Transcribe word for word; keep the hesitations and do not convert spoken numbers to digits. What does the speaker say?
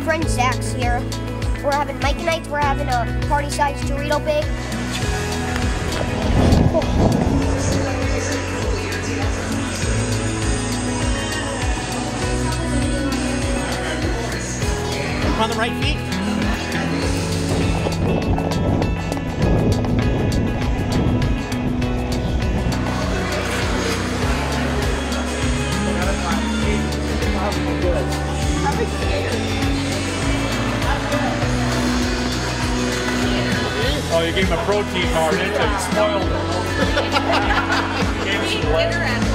friend Zach's here. We're having Mike nights. We're having a party-sized Dorito big. On the right feet. Oh, you gave him a protein bar, didn't you? You spoiled it. Gave him some